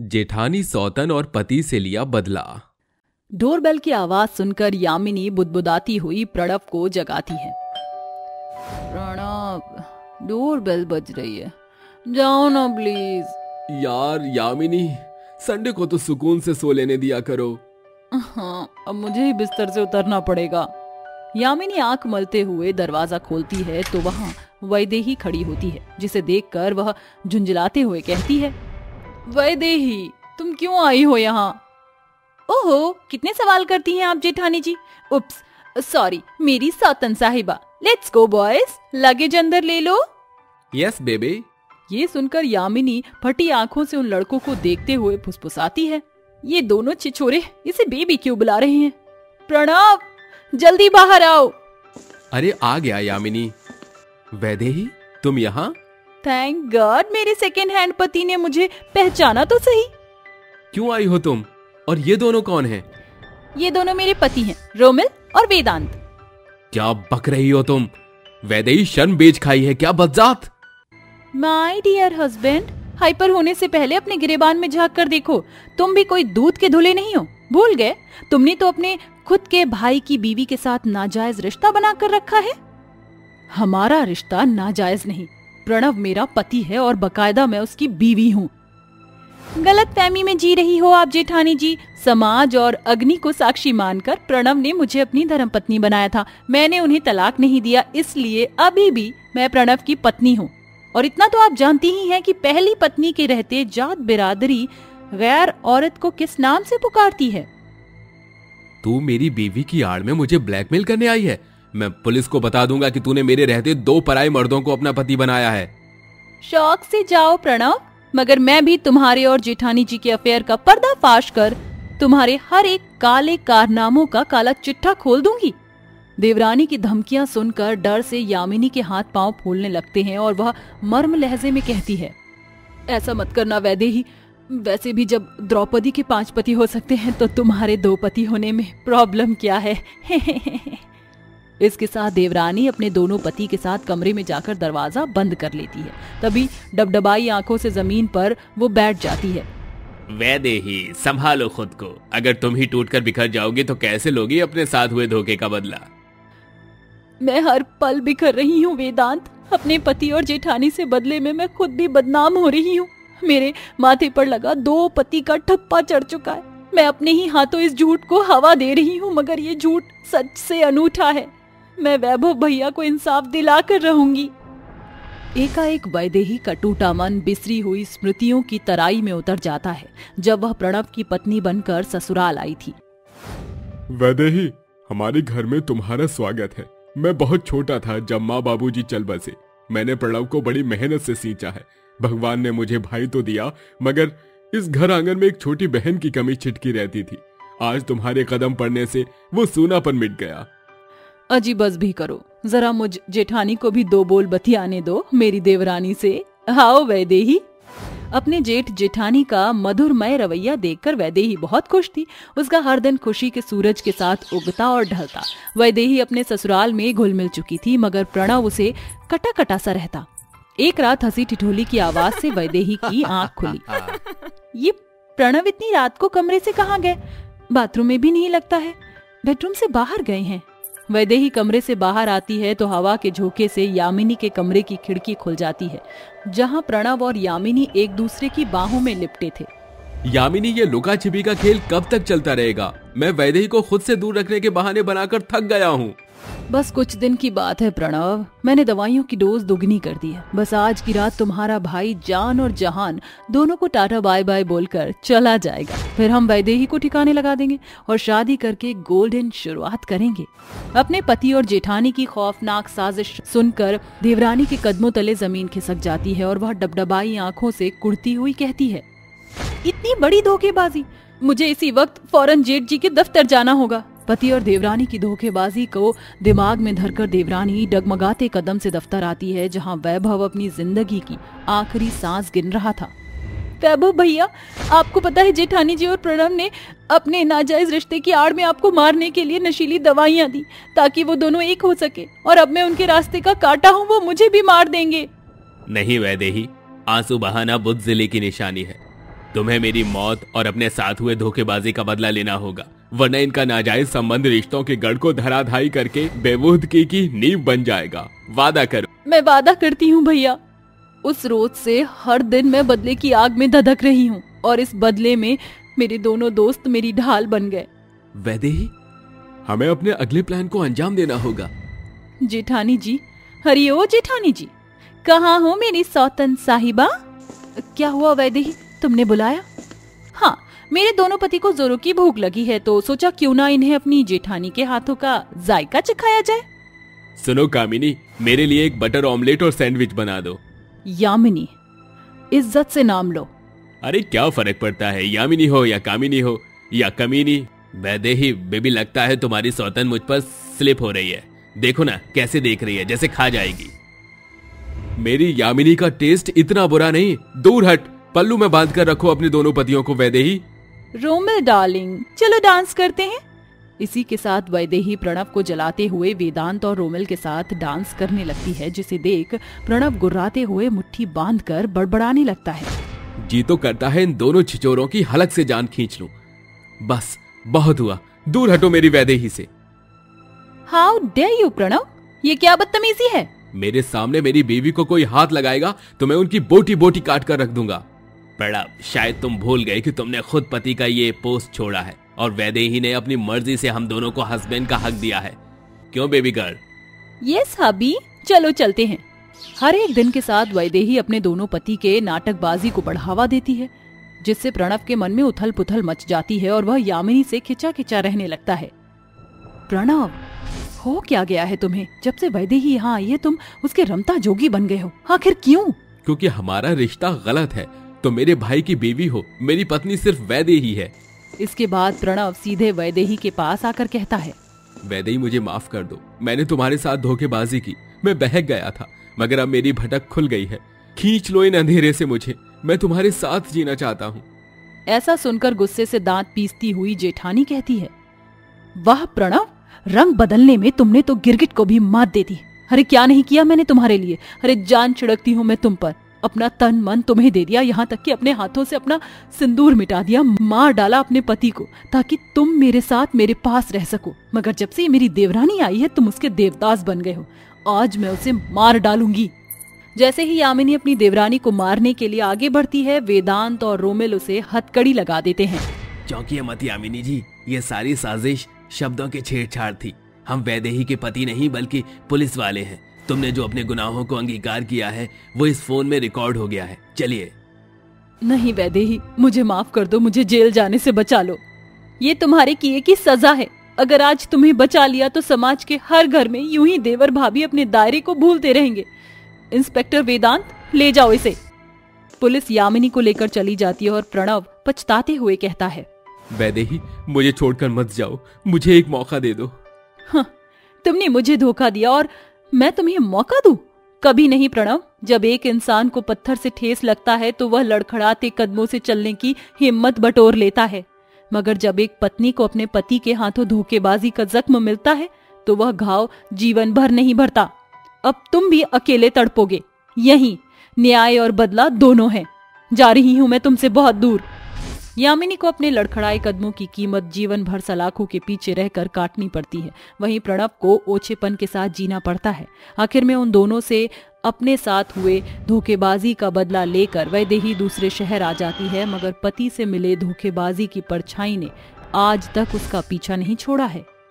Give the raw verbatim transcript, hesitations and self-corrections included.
जेठानी सौतन और पति से लिया बदला। डोरबेल की आवाज सुनकर यामिनी बुदबुदाती हुई प्रणव को जगाती है। प्रणव, डोरबेल बज रही है, जाओ ना प्लीज। यार यामिनी, संडे को तो सुकून से सो लेने दिया करो। हाँ, अब मुझे ही बिस्तर से उतरना पड़ेगा। यामिनी आंख मलते हुए दरवाजा खोलती है तो वहाँ वैदेही खड़ी होती है, जिसे देखकर वह झुंझलाते हुए कहती है, वैदेही, तुम क्यों आई हो यहाँ? ओहो, कितने सवाल करती हैं आप जेठानी जी। उप्स, सॉरी, मेरी सौतन साहिबा। लेट्स गो बॉयज, लगेज अंदर ले लो। Yes baby. ये सुनकर यामिनी फटी आंखों से उन लड़कों को देखते हुए फुसफुसाती है, ये दोनों छिछोरे इसे बेबी क्यों बुला रहे हैं? प्रणव, जल्दी बाहर आओ। अरे आ गया यामिनी। वैदेही, तुम यहाँ? थैंक गॉड, मेरे सेकेंड हैंड पति ने मुझे पहचाना तो सही। क्यों आई हो तुम? और ये दोनों कौन हैं? ये दोनों मेरे पति हैं, रोमिल और वेदांत। क्या बक रही हो तुम? वैदेही शर्म बेच खाई है क्या बदजात? माय डियर हस्बैंड, हाइपर होने से पहले अपने गिरेबान में झांक कर देखो। तुम भी कोई दूध के धुले नहीं हो, भूल गए? तुमने तो अपने खुद के भाई की बीवी के साथ नाजायज रिश्ता बना कर रखा है। हमारा रिश्ता नाजायज नहीं, प्रणव मेरा पति है और बकायदा मैं उसकी बीवी हूँ। गलत फहमी में जी रही हो आप जेठानी जी। समाज और अग्नि को साक्षी मानकर प्रणव ने मुझे अपनी धर्मपत्नी बनाया था। मैंने उन्हें तलाक नहीं दिया, इसलिए अभी भी मैं प्रणव की पत्नी हूँ। और इतना तो आप जानती ही हैं कि पहली पत्नी के रहते जात बिरादरी गैर औरत को किस नाम से पुकारती है। तू मेरी बीवी की आड़ में मुझे ब्लैकमेल करने आई है। मैं पुलिस को बता दूंगा कि तूने मेरे रहते दो पराये मर्दों को अपना पति बनाया है। शौक से जाओ प्रणव, मगर मैं भी तुम्हारे और जेठानी जी के अफेयर का पर्दाफाश कर तुम्हारे हर एक काले कारनामों का काला चिट्ठा खोल दूंगी। देवरानी की धमकियां सुनकर डर से यामिनी के हाथ पांव फूलने लगते हैं और वह मर्म लहजे में कहती है, ऐसा मत करना वैदेही। वैसे भी जब द्रौपदी के पांच पति हो सकते हैं तो तुम्हारे दो पति होने में प्रॉब्लम क्या है? इसके साथ देवरानी अपने दोनों पति के साथ कमरे में जाकर दरवाजा बंद कर लेती है। तभी डबडबाई आंखों से जमीन पर वो बैठ जाती है। वैदेही, संभालो खुद को। अगर तुम ही टूटकर बिखर जाओगे तो कैसे लोगी अपने साथ हुए धोखे का बदला? मैं हर पल बिखर रही हूँ वेदांत। अपने पति और जेठानी से बदले में मैं खुद भी बदनाम हो रही हूँ। मेरे माथे पर लगा दो पति का ठप्पा चढ़ चुका है। मैं अपने ही हाथों इस झूठ को हवा दे रही हूँ, मगर ये झूठ सच से अनूठा है। मैं वैभव भैया को इंसाफ दिला कर रहूंगी। एकाएक वैदेही का टूटा मन बिसरी हुई स्मृतियों की तराई में उतर जाता है, जब वह प्रणव की पत्नी बनकर ससुराल आई थी। वैदेही, हमारे घर में तुम्हारा स्वागत है। मैं बहुत छोटा था जब माँ बाबूजी चल बसे। मैंने प्रणव को बड़ी मेहनत से सींचा है। भगवान ने मुझे भाई तो दिया, मगर इस घर आंगन में एक छोटी बहन की कमी छिटकी रहती थी। आज तुम्हारे कदम पड़ने से वो सूनापन मिट गया। अजी बस भी करो, जरा मुझ जेठानी को भी दो बोल बतियाने दो मेरी देवरानी से। हाओ वैदेही। अपने जेठ जेठानी का मधुरमय रवैया देखकर वैदेही बहुत खुश थी। उसका हर दिन खुशी के सूरज के साथ उगता और ढलता। वैदेही अपने ससुराल में घुल मिल चुकी थी, मगर प्रणव उसे कटा कटा सा रहता। एक रात हंसी ठिठोली की आवाज से वैदेही की आंख खुली। ये प्रणव इतनी रात को कमरे से कहाँ गए? बाथरूम में भी नहीं लगता है, बेडरूम से बाहर गए हैं। वैदेही कमरे से बाहर आती है तो हवा के झोंके से यामिनी के कमरे की खिड़की खुल जाती है, जहां प्रणव और यामिनी एक दूसरे की बाहों में लिपटे थे। यामिनी, ये लुका छिपी का खेल कब तक चलता रहेगा? मैं वैदेही को खुद से दूर रखने के बहाने बनाकर थक गया हूँ। बस कुछ दिन की बात है प्रणव, मैंने दवाइयों की डोज दुगनी कर दी है। बस आज की रात तुम्हारा भाई जान और जहान दोनों को टाटा बाय बाय बोलकर चला जाएगा। फिर हम वैदेही को ठिकाने लगा देंगे और शादी करके गोल्डन शुरुआत करेंगे। अपने पति और जेठानी की खौफनाक साजिश सुनकर देवरानी के कदमों तले जमीन खिसक जाती है और वह डबडबाई आंखों से कुड़ती हुई कहती है, इतनी बड़ी धोखेबाजी! मुझे इसी वक्त फौरन जेठ जी के दफ्तर जाना होगा। पति और देवरानी की धोखेबाजी को दिमाग में धरकर देवरानी डगमगाते कदम से दफ्तर आती है, जहां वैभव अपनी जिंदगी की आखिरी सांस गिन रहा था। वैभव भैया, आपको पता है जेठानी जी और प्रणव ने अपने नाजायज रिश्ते की आड़ में आपको मारने के लिए नशीली दवाइयां दी ताकि वो दोनों एक हो सके, और अब मैं उनके रास्ते का कांटा हूँ, वो मुझे भी मार देंगे। नहीं वैदेही, आंसू बहाना बुद्ध जिले की निशानी है। तुम्हें मेरी मौत और अपने साथ हुए धोखेबाजी का बदला लेना होगा, वरना इनका नाजायज संबंध रिश्तों के गढ़ को धराधाई करके बेबूदगी की नींव बन जाएगा। वादा करो। मैं वादा करती हूँ भैया। उस रोज से हर दिन मैं बदले की आग में धधक रही हूँ और इस बदले में मेरे दोनों दोस्त मेरी ढाल बन गए। वैदेही, हमें अपने अगले प्लान को अंजाम देना होगा। जेठानी जी, हरिओ जेठानी जी, कहाँ हो मेरी सौतन साहिबा? क्या हुआ वैदेही, तुमने बुलाया? हाँ, मेरे दोनों पति को जोरों की भूख लगी है तो सोचा क्यों ना इन्हें अपनी जेठानी के हाथों का जायका चखाया जाए। सुनो कामिनी, मेरे लिए एक बटर ऑमलेट और सैंडविच बना दो। यामिनी, इज्जत से नाम लो। अरे क्या फर्क पड़ता है, यामिनी हो या कामिनी हो या कमीनी। वैदेही बेबी, लगता है तुम्हारी सौतन मुझ पर स्लिप हो रही है। देखो ना कैसे देख रही है, जैसे खा जाएगी। मेरी यामिनी का टेस्ट इतना बुरा नहीं, दूर हट। पल्लू में बांध कर रखो अपने दोनों पतियों को। वैदेही। रोमिल डार्लिंग, चलो डांस करते हैं। इसी के साथ वैदेही प्रणव को जलाते हुए वेदांत और रोमिल के साथ डांस करने लगती है, जिसे देख प्रणव गुर्राते हुए मुट्ठी बांधकर बड़बड़ाने लगता है। जी तो करता है इन दोनों छिचोरों की हलक से जान खींच लूं। बस बहुत हुआ, दूर हटो मेरी वैदेही से। हाउ डेयर यू प्रणव, ये क्या बदतमीजी है? मेरे सामने मेरी बीवी को कोई हाथ लगाएगा तो मैं उनकी बोटी बोटी काट कर रख दूंगा। प्रणव, शायद तुम भूल गए कि तुमने खुद पति का ये पोस्ट छोड़ा है और वैदेही ने अपनी मर्जी से हम दोनों को हस्बैंड का हक दिया है। क्यों बेबी गर्ल? यस हबी, चलो चलते हैं। हर एक दिन के साथ वैदेही अपने दोनों पति के नाटकबाजी को बढ़ावा देती है, जिससे प्रणव के मन में उथल पुथल मच जाती है और वह यामिनी से खिंचा खिंचा रहने लगता है। प्रणव, हो क्या गया है तुम्हें? जब से वैदेही यहाँ आई है तुम उसके रमता जोगी बन गए हो। आखिर क्यों? क्योंकि हमारा रिश्ता गलत है। तो मेरे भाई की बीवी हो, मेरी पत्नी सिर्फ वैदेही है। इसके बाद प्रणव सीधे वैदेही के पास आकर कहता है, वैदेही मुझे माफ कर दो, मैंने तुम्हारे साथ धोखेबाजी की, मैं बहक गया था, मगर अब मेरी भटक खुल गई है। खींच लो इन अंधेरे से मुझे, मैं तुम्हारे साथ जीना चाहता हूँ। ऐसा सुनकर गुस्से से दांत पीसती हुई जेठानी कहती है, वाह प्रणव, रंग बदलने में तुमने तो गिरगिट को भी मात दे दी। अरे क्या नहीं किया मैंने तुम्हारे लिए। अरे जान छिड़कती हूँ मैं तुम पर, अपना तन मन तुम्हें दे दिया, यहाँ तक कि अपने हाथों से अपना सिंदूर मिटा दिया, मार डाला अपने पति को ताकि तुम मेरे साथ मेरे पास रह सको। मगर जब से ये मेरी देवरानी आई है तुम उसके देवदास बन गए हो। आज मैं उसे मार डालूंगी। जैसे ही यामिनी अपनी देवरानी को मारने के लिए आगे बढ़ती है, वेदांत और रोमिल उसे हथकड़ी लगा देते हैं। चौंकिए मत यामिनी जी, ये सारी साजिश शब्दों की छेड़छाड़ थी। हम वैदेही के पति नहीं बल्कि पुलिस वाले हैं। तुमने जो अपने गुनाहों को अंगीकार किया है वो इस फोन में रिकॉर्ड हो गया है। चलिए। नहीं वैदेही, मुझे माफ कर दो, मुझे जेल जाने से बचा लो। ये तुम्हारे किए की सजा है। अगर आज तुम्हें बचा लिया तो समाज के हर घर में यूं ही देवर भाभी अपने दायरे को भूलते रहेंगे। इंस्पेक्टर वेदांत, ले जाओ इसे। पुलिस यामिनी को लेकर चली जाती है और प्रणव पछताते हुए कहता है, वैदेही मुझे छोड़कर मत जाओ, मुझे एक मौका दे दो। हाँ, तुमने मुझे धोखा दिया और मैं तुम्हें मौका दूं? कभी नहीं प्रणव। जब एक इंसान को पत्थर से ठेस लगता है तो वह लड़खड़ाते कदमों से चलने की हिम्मत बटोर लेता है, मगर जब एक पत्नी को अपने पति के हाथों धोखेबाजी का जख्म मिलता है तो वह घाव जीवन भर नहीं भरता। अब तुम भी अकेले तड़पोगे। यही न्याय और बदला दोनों है। जा रही हूं मैं तुमसे बहुत दूर। यामिनी को अपने लड़खड़ाए कदमों की कीमत जीवन भर सलाखों के पीछे रहकर काटनी पड़ती है। वहीं प्रणव को ओछेपन के साथ जीना पड़ता है। आखिर में उन दोनों से अपने साथ हुए धोखेबाजी का बदला लेकर वैदेही दूसरे शहर आ जाती है, मगर पति से मिले धोखेबाजी की परछाई ने आज तक उसका पीछा नहीं छोड़ा है।